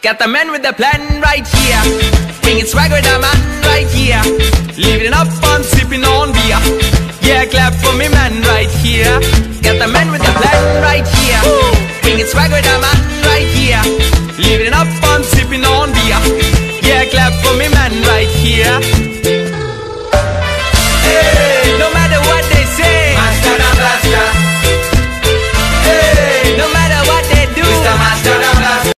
Got the man with the plan right here. Bringing swag with the man right here. Living up on sipping on beer. Yeah, clap for me man right here. Got the man with the plan right here. Bringing swag with the man right here.